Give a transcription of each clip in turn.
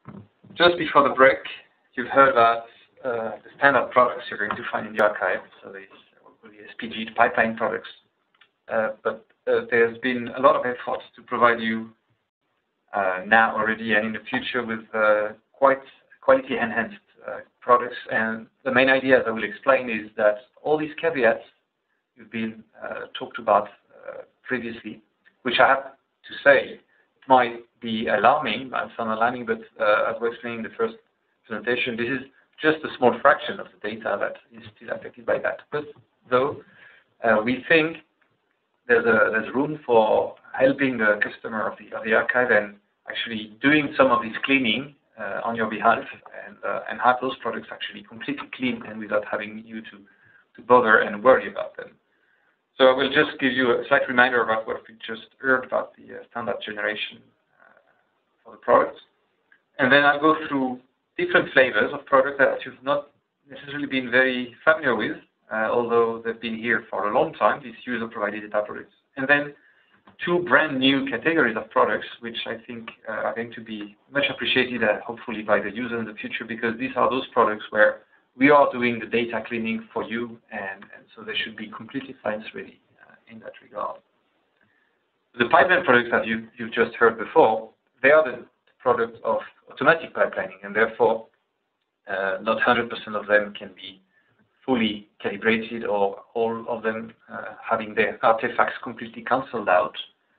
Just before the break, you've heard about the standard products you're going to find in the archive, so these will be SPG pipeline products. But there's been a lot of efforts to provide you now already and in the future with quite quality-enhanced products. And the main idea, as I will explain, is that all these caveats you've been talked about previously, which I have to say might be alarming, might sound alarming, but as we explained in the first presentation, this is just a small fraction of the data that is still affected by that. But though we think there's room for helping the customer of the archive and actually doing some of this cleaning on your behalf and have those products actually completely clean and without having you to bother and worry about them. So I will just give you a slight reminder about what we just heard about the standard generation for the products. And then I'll go through different flavors of products that you've not necessarily been very familiar with, although they've been here for a long time, these user-provided data products. And then two brand new categories of products, which I think are going to be much appreciated, hopefully, by the user in the future, because these are those products where we are doing the data cleaning for you, and so they should be completely science-ready in that regard. The pipeline products that you've just heard before, they are the product of automatic pipelining, and therefore not 100% of them can be fully calibrated or all of them having their artifacts completely cancelled out.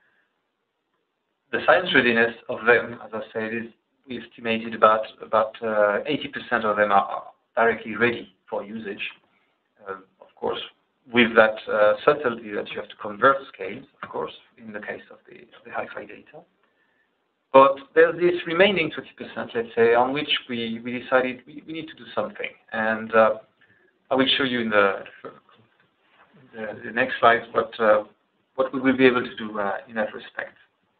The science readiness of them, as I said, is we estimated about 80% of them are directly ready for usage. Of course, with that subtlety that you have to convert scales, of course, in the case of the HIFI data. But there's this remaining 20%, let's say, on which we decided we need to do something. And I will show you in the next slides what we will be able to do in that respect.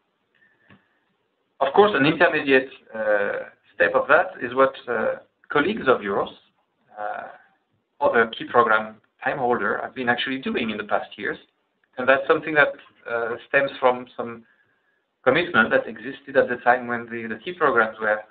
Of course, an intermediate step of that is what colleagues of yours, other key program time holder, have been actually doing in the past years. And that's something that stems from some commitment that existed at the time when the key programs were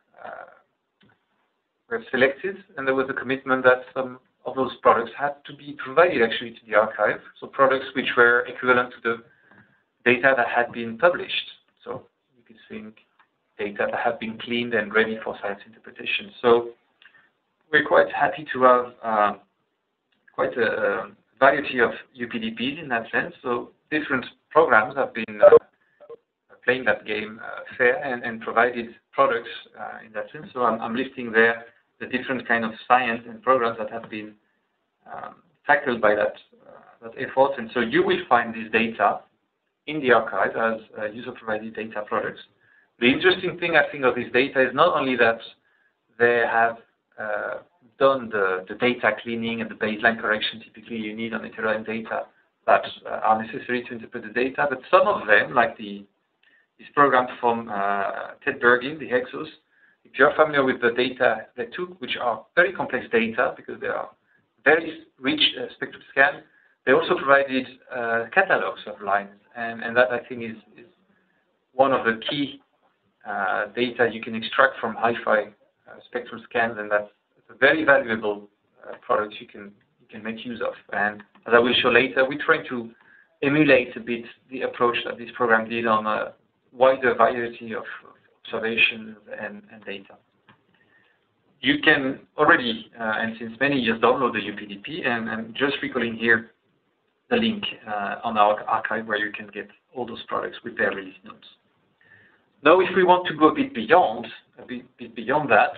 selected, and there was a commitment that some of those products had to be provided actually to the archive, so products which were equivalent to the data that had been published. So you could think data that had been cleaned and ready for science interpretation. So we're quite happy to have quite a variety of UPDPs in that sense. So different programs have been playing that game fair and provided products in that sense. So I'm listing there the different kind of science and programs that have been tackled by that effort. And so you will find this data in the archive as user-provided data products. The interesting thing, I think, of this data is not only that they have done the data cleaning and the baseline correction typically you need on heterodyne data that are necessary to interpret the data, but some of them, like this program from Ted Bergin, the Hexos, if you're familiar with the data they took, which are very complex data because they are very rich spectral scans, they also provided catalogues of lines, and that I think is one of the key data you can extract from HIFI spectral scans, and that's a very valuable product you can make use of. And as I will show later, we're trying to emulate a bit the approach that this program did on a wider variety of observations and data. You can already, and since many years, download the UPDP, and just recalling here the link on our archive where you can get all those products with their release notes. Now, if we want to go a bit beyond that,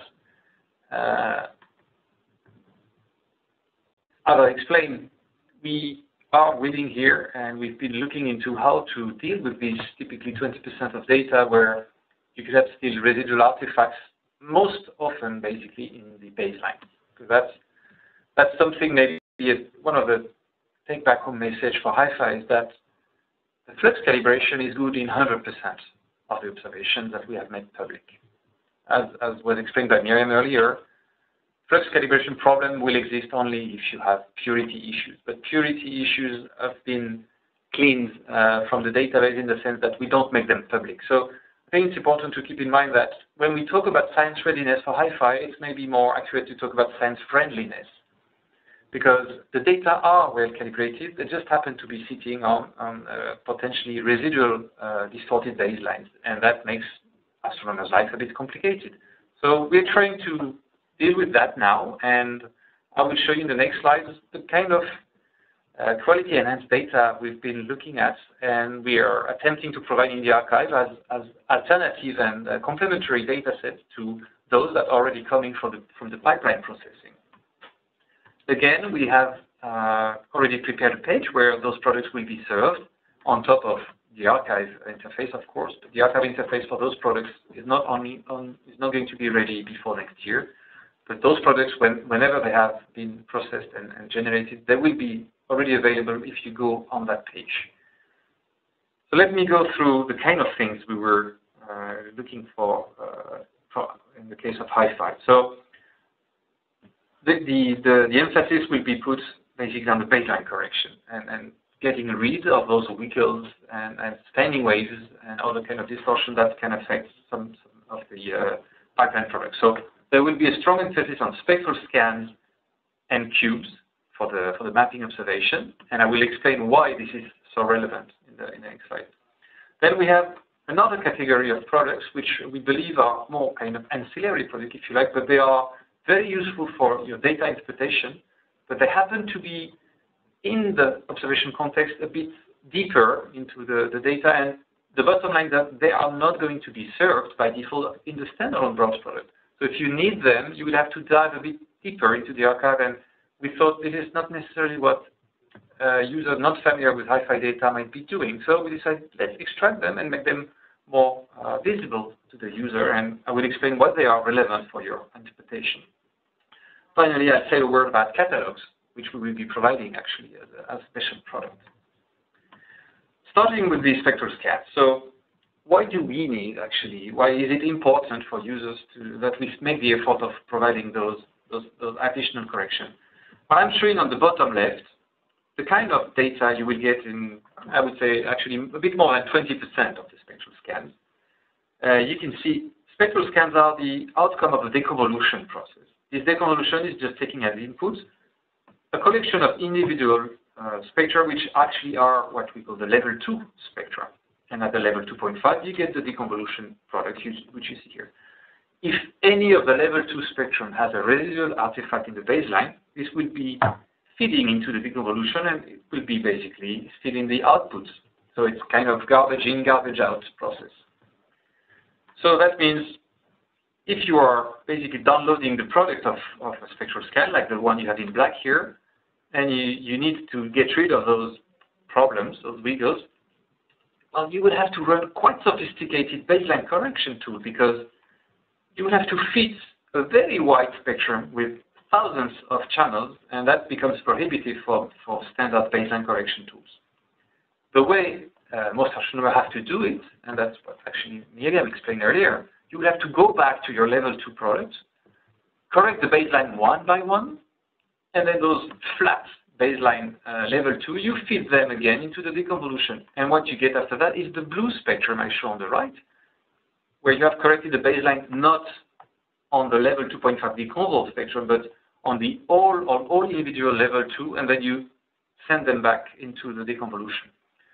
as I explained, we are reading here, and we've been looking into how to deal with these typically 20% of data where you could have still residual artifacts, most often basically in the baseline. Because that's something maybe one of the take-back-home message for HIFI is that the flux calibration is good in 100% of the observations that we have made public. As was explained by Miriam earlier, flux calibration problem will exist only if you have purity issues. But purity issues have been cleaned from the database in the sense that we don't make them public. So I think it's important to keep in mind that when we talk about science readiness for HIFI, it's maybe more accurate to talk about science friendliness, because the data are well calibrated. They just happen to be sitting on potentially residual distorted baselines, and that makes astronomers' life a bit complicated. So we're trying to deal with that now, and I will show you in the next slides the kind of quality enhanced data we've been looking at, and we are attempting to provide in the archive as alternative and complementary data sets to those that are already coming from the pipeline processing. Again, we have already prepared a page where those products will be served on top of the archive interface, of course. But the archive interface for those products is not going to be ready before next year. But those products, whenever they have been processed and generated, they will be already available if you go on that page. So let me go through the kind of things we were looking for in the case of HIFI. So the emphasis will be put basically on the baseline correction and getting rid of those wiggles and standing waves and other kind of distortion that can affect some of the pipeline products. So there will be a strong emphasis on spectral scans and cubes for the mapping observation, and I will explain why this is so relevant in the next slide. Then we have another category of products which we believe are more kind of ancillary products, if you like, but they are very useful for your data interpretation, but they happen to be in the observation context a bit deeper into the data, and the bottom line that they are not going to be served by default in the standalone browse product. So if you need them, you will have to dive a bit deeper into the archive, and we thought this is not necessarily what users not familiar with HIFI data might be doing. So we decided, let's extract them and make them more visible to the user, and I will explain why they are relevant for your interpretation. Finally, I'll say a word about catalogues, which we will be providing actually as a special product. Starting with the spectral scan. So why do we need actually, why is it important for users that we make the effort of providing those additional corrections? What I'm showing on the bottom left, the kind of data you will get in, I would say, actually a bit more than 20% of the spectral scans. You can see spectral scans are the outcome of a deconvolution process. This deconvolution is just taking as input a collection of individual spectra, which actually are what we call the level 2 spectra. And at the level 2.5, you get the deconvolution product, which you see here. If any of the level 2 spectrum has a residual artifact in the baseline, this will be feeding into the deconvolution, and it will be basically still in the outputs. So it's kind of garbage in, garbage out process. So that means if you are basically downloading the product of a spectral scan, like the one you have in black here, and you need to get rid of those problems, those wiggles, well, you would have to run quite sophisticated baseline correction tool, because you would have to fit a very wide spectrum with thousands of channels, and that becomes prohibitive for standard baseline correction tools. The way most astronomers have to do it, and that's what actually Miriam explained earlier, you will have to go back to your level 2 product, correct the baseline one by one, and then those flat baseline level 2, you feed them again into the deconvolution. And what you get after that is the blue spectrum I show on the right, where you have corrected the baseline not on the level 2.5 deconvolved spectrum, but on all individual level 2, and then you send them back into the deconvolution.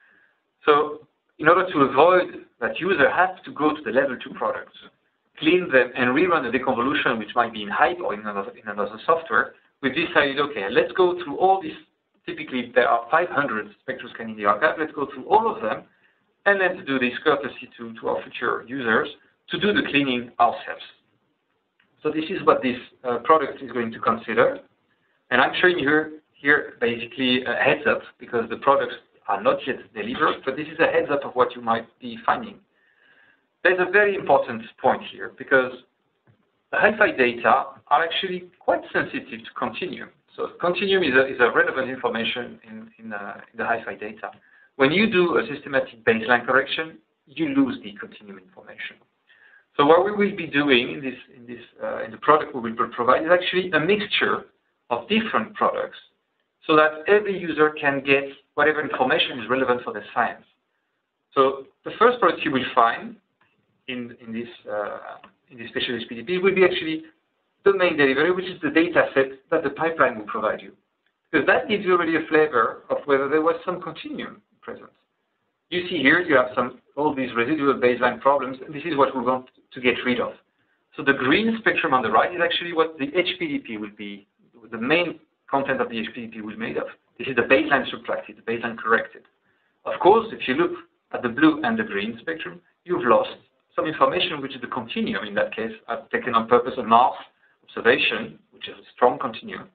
So in order to avoid that user has to go to the level 2 products, clean them, and rerun the deconvolution, which might be in HIFI or in another software, we decided, okay, let's go through all these. Typically, there are 500 spectral scans in the archive. Let's go through all of them, and let's do this courtesy to our future users to do the cleaning ourselves. So this is what this product is going to consider. And I'm showing you here basically a heads up, because the products are not yet delivered, but this is a heads up of what you might be finding. There's a very important point here, because the HIFI data are actually quite sensitive to continuum. So continuum is a relevant information in the HIFI data. When you do a systematic baseline correction, you lose the continuum information. So what we will be doing in the product we will provide is actually a mixture of different products, so that every user can get whatever information is relevant for the science. So the first product you will find in this in the special HPDP will be actually the main delivery, which is the data set that the pipeline will provide you. Because that gives you already a flavor of whether there was some continuum present. You see here, you have all these residual baseline problems, and this is what we want to get rid of. So the green spectrum on the right is actually what the HPDP will be, the main content of the HPDP will be made of. This is the baseline subtracted, the baseline corrected. Of course, if you look at the blue and the green spectrum, you've lost some information, which is the continuum. In that case, I've taken on purpose a Mars observation, which is a strong continuum.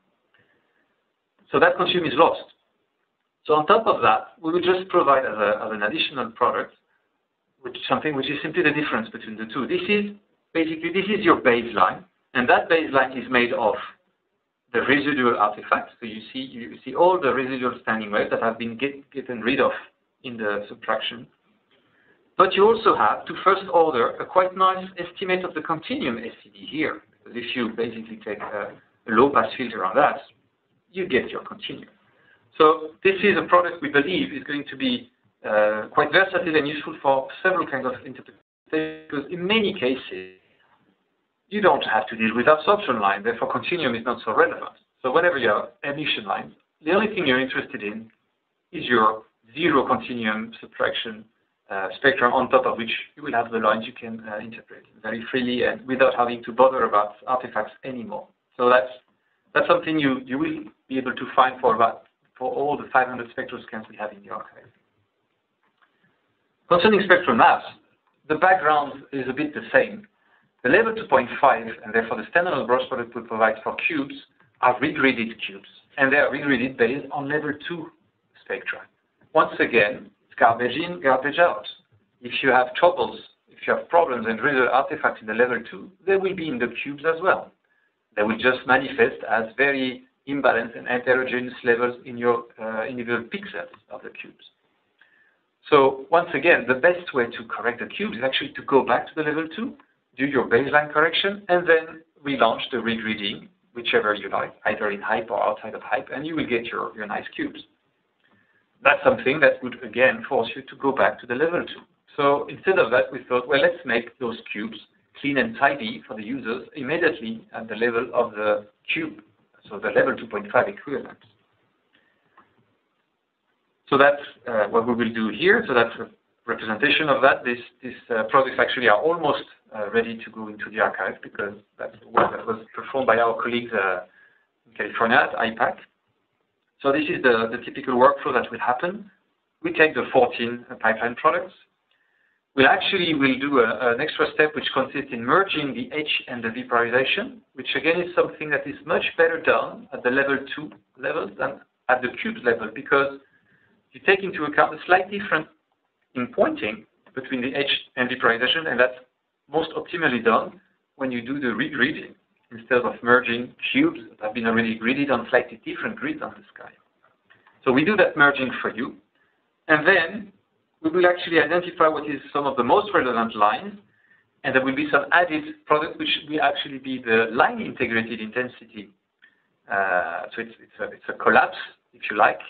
So that continuum is lost. So on top of that, we will just provide as an additional product, something which is simply the difference between the two. This is your baseline, and that baseline is made of the residual artifacts. So you see all the residual standing waves that have been gotten rid of in the subtraction. But you also have to first order a quite nice estimate of the continuum SCD here. Because if you basically take a low pass filter on that, you get your continuum. So this is a product we believe is going to be quite versatile and useful for several kinds of interpretations, because in many cases, you don't have to deal with absorption line, therefore continuum is not so relevant. So whenever you have emission lines, the only thing you're interested in is your zero continuum subtraction spectrum, on top of which you will have the lines you can interpret very freely and without having to bother about artifacts anymore. So that's something you will be able to find for all the 500 spectral scans we have in the archive. Concerning spectral maps, the background is a bit the same. The level 2.5, and therefore the standard gross product we provide for cubes, are regraded cubes, and they are regraded based on level 2 spectra. Once again, it's garbage in, garbage out. If you have troubles, if you have problems and residual artifacts in the level 2, they will be in the cubes as well. They will just manifest as very imbalanced and heterogeneous levels in your individual pixels of the cubes. So once again, the best way to correct the cubes is actually to go back to the level 2, do your baseline correction, and then relaunch the regrading, whichever you like, either in HIFI or outside of HIFI, and you will get your nice cubes. That's something that would, again, force you to go back to the level 2. So instead of that, we thought, well, let's make those cubes clean and tidy for the users immediately at the level of the cube, so the level 2.5 equivalent. So that's what we will do here. So that's a representation of that. These products actually are almost ready to go into the archive, because that's the work that was performed by our colleagues in California at IPAC. So this is the typical workflow that will happen. We take the 14 pipeline products. We will do an extra step which consists in merging the H and the V polarization, which again is something that is much better done at the level 2 levels than at the cubes level, because you take into account a slightly different in pointing between the H and V polarization, and that's most optimally done when you do the regrading instead of merging cubes that have been already gridded on slightly different grids on the sky. So we do that merging for you, and then we will actually identify what is some of the most relevant lines, and there will be some added product which will actually be the line integrated intensity. So it's a collapse, if you like,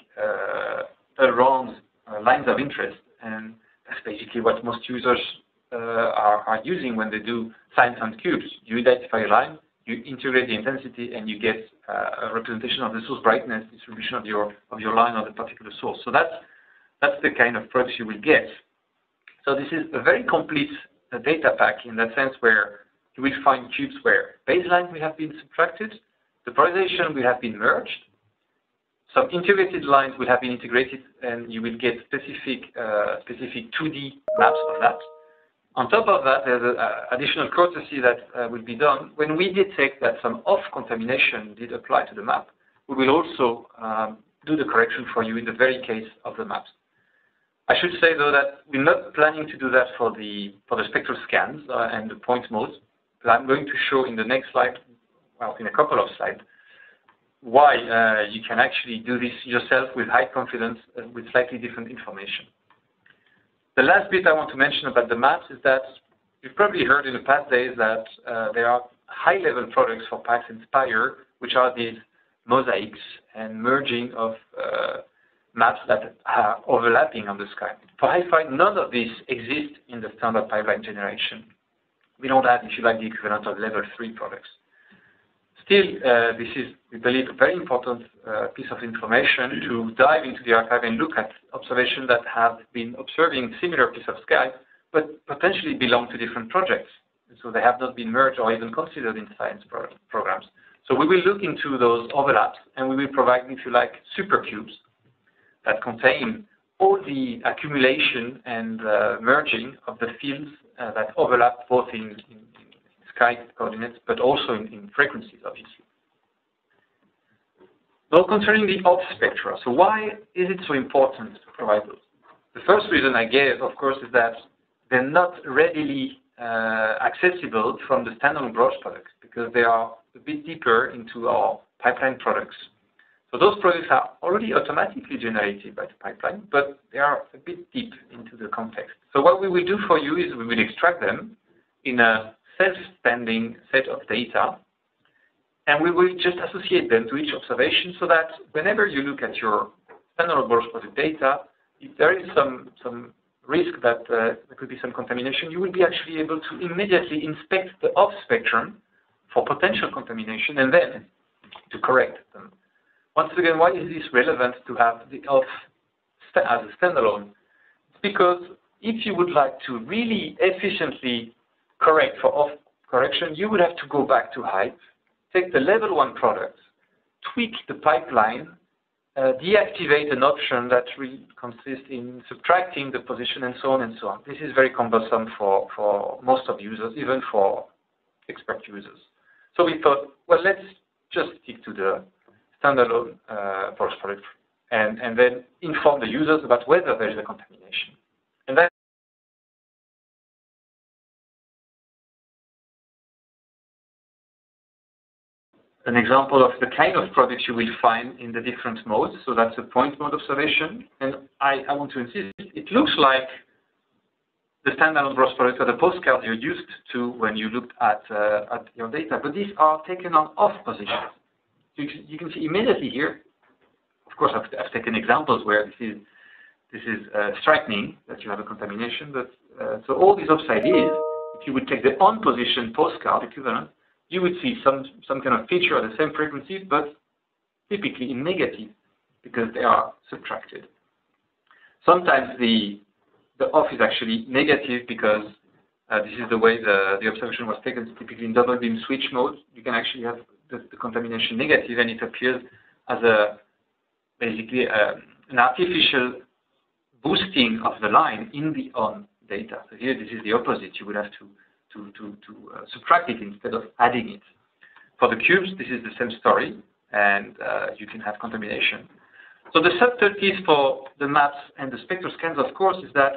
around lines of interest, and that's basically what most users are using when they do science on cubes. You identify a line, you integrate the intensity, and you get a representation of the source brightness distribution of your line or the particular source. So that's the kind of products you will get. So this is a very complete data pack in that sense, where you will find cubes where baselines will have been subtracted, the polarization will have been merged, some integrated lines will have been integrated, and you will get specific 2D maps of that. On top of that, there's an additional courtesy that will be done. When we detect that some off-contamination did apply to the map, we will also do the correction for you in the very case of the maps. I should say, though, that we're not planning to do that for the spectral scans and the point modes. But I'm going to show in the next slide, well, in a couple of slides, why you can actually do this yourself with high confidence with slightly different information. The last bit I want to mention about the maps is that you've probably heard in the past days that there are high-level products for PAX Inspire, which are these mosaics and merging of maps that are overlapping on the sky. For HIFI, none of these exist in the standard pipeline generation. We don't have, if you like, the equivalent of level 3 products. Still, this is, we believe, a very important piece of information to dive into the archive and look at observations that have been observing similar piece of sky, but potentially belong to different projects. So they have not been merged or even considered in science programs. So we will look into those overlaps, and we will provide, if you like, supercubes that contain all the accumulation and merging of the fields that overlap both in sky coordinates, but also in frequencies, obviously. Now, concerning the off spectra, so why is it so important to provide those? The first reason I gave, of course, is that they're not readily accessible from the standalone gross products because they are a bit deeper into our pipeline products. So those products are already automatically generated by the pipeline, but they are a bit deep into the context. So what we will do for you is we will extract them in a self-standing set of data, and we will just associate them to each observation so that whenever you look at your standalone gross product data, if there is some risk that there could be some contamination, you will be actually able to immediately inspect the off spectrum for potential contamination and then to correct them. Once again, why is this relevant to have the off as a standalone? It's because if you would like to really efficiently correct for off correction, you would have to go back to HIFI, take the level 1 product, tweak the pipeline, deactivate an option that really consists in subtracting the position and so on and so on. This is very cumbersome for most of users, even for expert users. So we thought, well, let's just stick to the standalone forest product and then inform the users about whether there is a contamination. And that an example of the kind of products you will find in the different modes. So that's a point mode observation. And I want to insist, it looks like the standalone gross product or the postcard you're used to when you looked at your data, but these are taken on off positions. So you can see immediately here, of course I've taken examples where this is striking that you have a contamination, but so all these upside is, if you would take the on position postcard equivalent, you would see some kind of feature at the same frequency, but typically in negative because they are subtracted. Sometimes the off is actually negative because this is the way the observation was taken, typically in double beam switch mode. You can actually have the contamination negative, and it appears as basically an artificial boosting of the line in the on data. So here this is the opposite. You would have to subtract it instead of adding it. For the cubes, this is the same story, and you can have contamination. So the subtleties for the maps and the spectral scans, of course, is that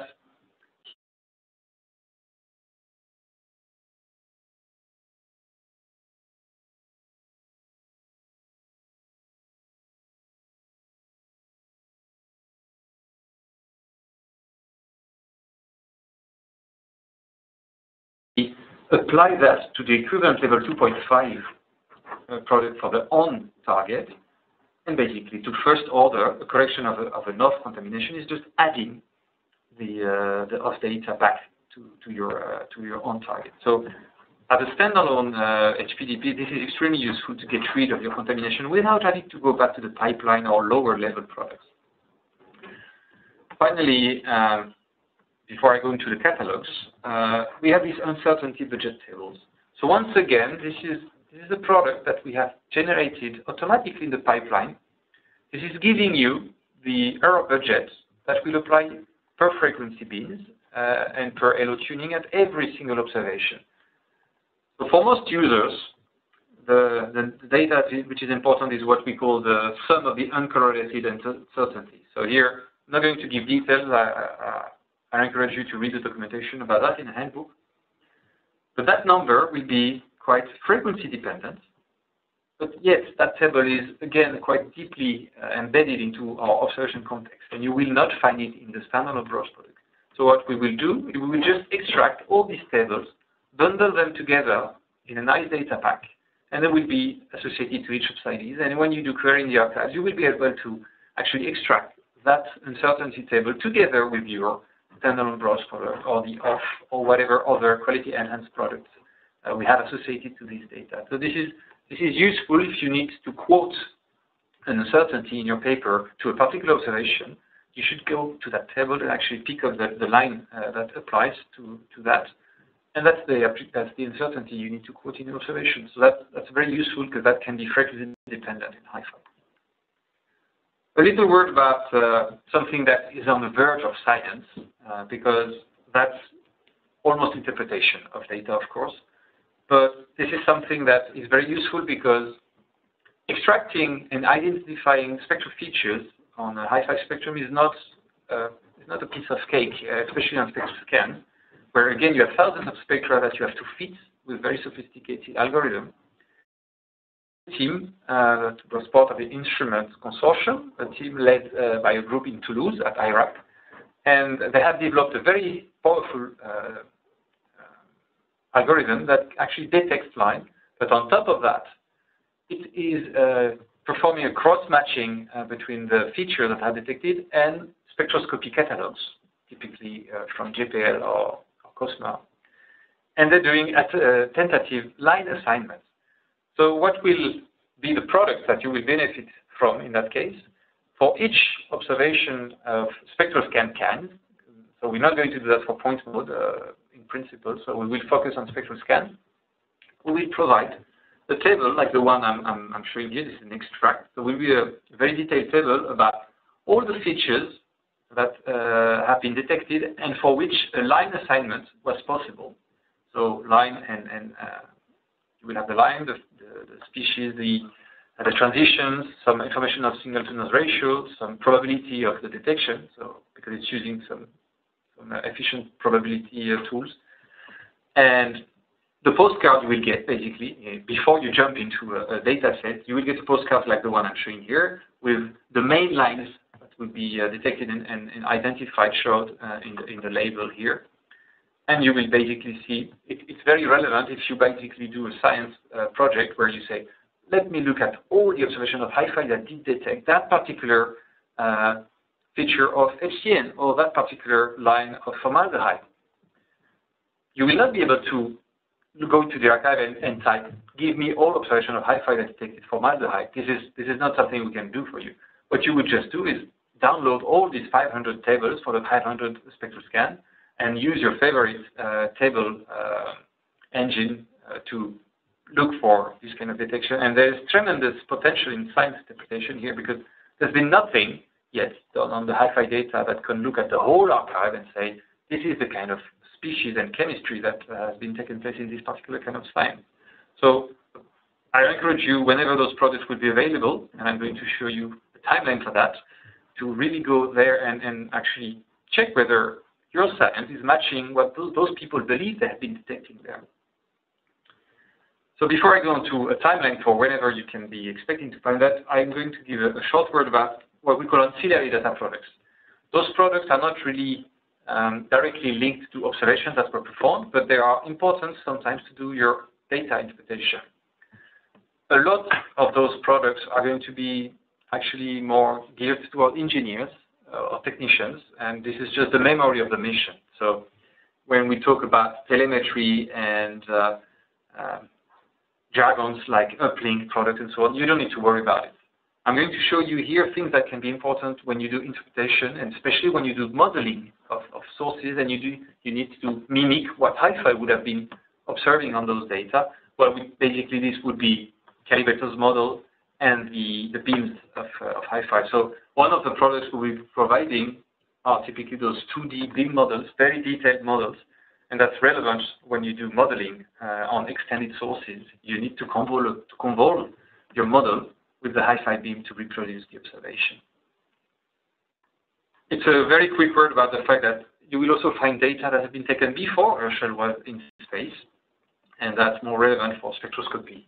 apply that to the equivalent level 2.5 product for the on target, and basically to first order a correction of an off contamination is just adding the off data back to your on target. So as a standalone HPDP, this is extremely useful to get rid of your contamination without having to go back to the pipeline or lower level products. Finally, before I go into the catalogues, we have these uncertainty budget tables. So once again, this is a product that we have generated automatically in the pipeline. This is giving you the error budget that will apply per frequency beams and per LO tuning at every single observation. So for most users, the data which is important is what we call the sum of the uncorrelated uncertainty. So here, I'm not going to give details. I encourage you to read the documentation about that in a handbook. But that number will be quite frequency dependent. But yet, that table is, again, quite deeply embedded into our observation context, and you will not find it in the standalone gross product. So what we will do, we will just extract all these tables, bundle them together in a nice data pack, and they will be associated to each subsidies. And when you do query in the archives, you will be able to actually extract that uncertainty table together with your standalone browse product or the OFF or whatever other quality enhanced products we have associated to this data. So this is useful if you need to quote an uncertainty in your paper to a particular observation. You should go to that table and actually pick up the line that applies to that. And that's the uncertainty you need to quote in your observation. So that's very useful because that can be frequently independent in HIFI. A little word about something that is on the verge of science, because that's almost interpretation of data, of course. But this is something that is very useful because extracting and identifying spectral features on a HIFI spectrum is not a piece of cake, especially on spectral scan, where again you have thousands of spectra that you have to fit with very sophisticated algorithms. The team that was part of the instrument consortium, a team led by a group in Toulouse at IRAP, and they have developed a very powerful algorithm that actually detects line, but on top of that, it is performing a cross-matching between the features that are detected and spectroscopy catalogues, typically from JPL or COSMA. And they're doing tentative line assignments. So what will be the product that you will benefit from in that case? For each observation of spectral scan can, so we're not going to do that for point mode in principle, so we will focus on spectral scan. We will provide a table like the one I'm showing you. This is an extract. So it will be a very detailed table about all the features that have been detected and for which a line assignment was possible. So line and you will have the line, the species, the transitions, some information of signal-to-noise ratio, some probability of the detection, so because it's using some efficient probability tools. And the postcard you will get, basically, before you jump into a data set, you will get a postcard like the one I'm showing here, with the main lines that will be detected and identified, showed in the label here. And you will basically see, it's very relevant if you basically do a science project where you say, let me look at all the observations of HIFI that did detect that particular feature of HCN or that particular line of formaldehyde. You will not be able to go to the archive and type, give me all observations of HIFI that detected formaldehyde. This is not something we can do for you. What you would just do is download all these 500 tables for the 500 spectral scan and use your favorite table engine to look for this kind of detection. And there's tremendous potential in science interpretation here because there's been nothing yet done on the HIFI data that can look at the whole archive and say, this is the kind of species and chemistry that has been taking place in this particular kind of science. So I encourage you, whenever those products will be available, and I'm going to show you the timeline for that, to really go there and actually check whether your science is matching what those people believe they have been detecting there. So before I go on to a timeline for whenever you can be expecting to find that, I'm going to give a short word about what we call ancillary data products. Those products are not really directly linked to observations that were performed, but they are important sometimes to do your data interpretation. A lot of those products are going to be actually more geared toward engineers or technicians, and this is just the memory of the mission. So when we talk about telemetry and jargons like uplink product and so on, you don't need to worry about it. I'm going to show you here things that can be important when you do interpretation, and especially when you do modeling of sources, and you need to mimic what HIFI would have been observing on those data. Well, basically this would be Calibrator's model and the beams of HIFI. So one of the products we'll be providing are typically those 2D beam models, very detailed models, and that's relevant when you do modeling on extended sources. You need to convolve your model with the HIFI beam to reproduce the observation. It's a very quick word about the fact that you will also find data that have been taken before Herschel was in space, and that's more relevant for spectroscopy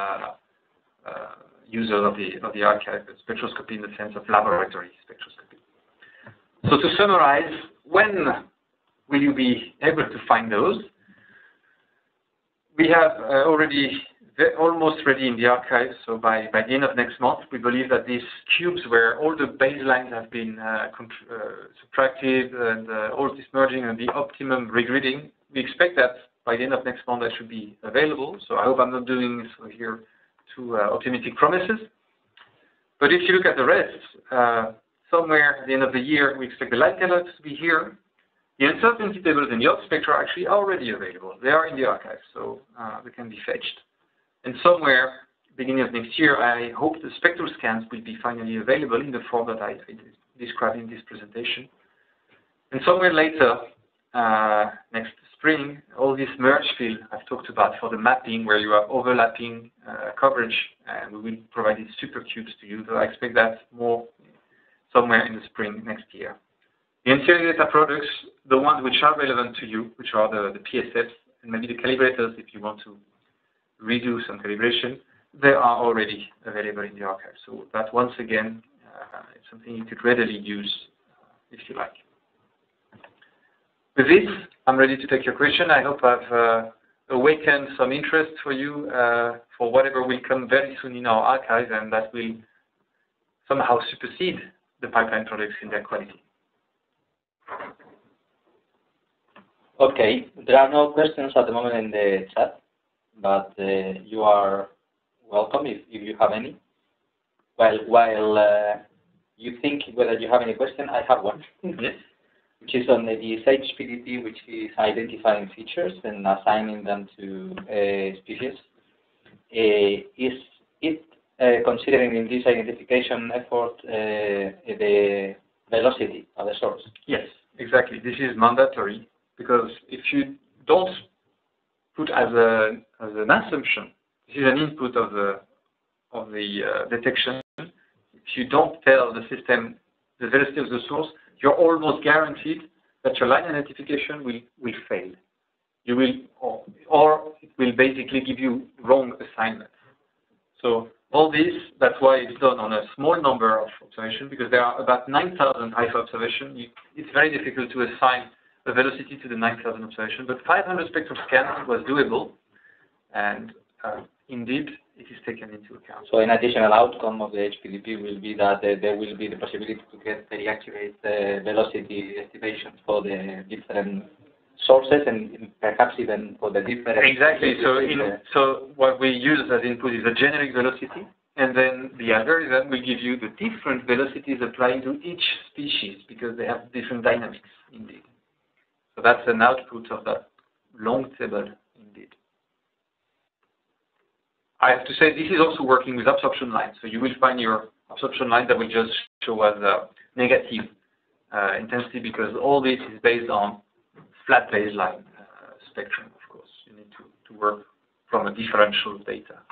users of the archive, spectroscopy in the sense of laboratory spectroscopy. So to summarize, when will you be able to find those? We have already almost ready in the archive. So by the end of next month, we believe that these cubes where all the baselines have been subtracted and all this merging and the optimum regridding, we expect that by the end of next month that should be available. So I hope I'm not doing here too optimistic promises. But if you look at the rest, somewhere at the end of the year, we expect the line catalogues to be here. The uncertainty tables and the odd spectra are actually already available. They are in the archive, so they can be fetched. And somewhere, beginning of next year, I hope the spectral scans will be finally available in the form that I described in this presentation. And somewhere later, next spring, all this merge field I've talked about for the mapping, where you have overlapping coverage, and we will provide these super cubes to you. So I expect that more somewhere in the spring next year. The ancillary data products, the ones which are relevant to you, which are the PSFs and maybe the calibrators if you want to redo some calibration, they are already available in the archive. So that once again, it's something you could readily use if you like. With this, I'm ready to take your question. I hope I've awakened some interest for you for whatever will come very soon in our archive, and that will somehow supersede the pipeline products in their quality. Okay, there are no questions at the moment in the chat, but you are welcome if you have any. While you think whether you have any question, I have one. Yes. Which is on the HPDP, which is identifying features and assigning them to species. Is it considering in this identification effort the velocity of the source? Yes, exactly. This is mandatory, because if you don't put as an assumption, this is an input of the detection. If you don't tell the system the velocity of the source, you're almost guaranteed that your line identification will fail. You will, or it will basically give you wrong assignments. So all this, that's why it's done on a small number of observations, because there are about 9,000 HIFI observations. It's very difficult to assign a velocity to the 9,000 observations, but 500 spectral scans was doable, and indeed, it is taken into account. So an additional outcome of the HPDP will be that there will be the possibility to get very accurate velocity estimations for the different sources and perhaps even for the different... Exactly. So what we use as input is a generic velocity, and then the algorithm will give you the different velocities applying to each species, because they have different dynamics indeed. So that's an output of that long table indeed. I have to say this is also working with absorption lines. So you will find your absorption line that will just show as a negative intensity, because all this is based on flat baseline spectrum, of course. You need to work from a differential data.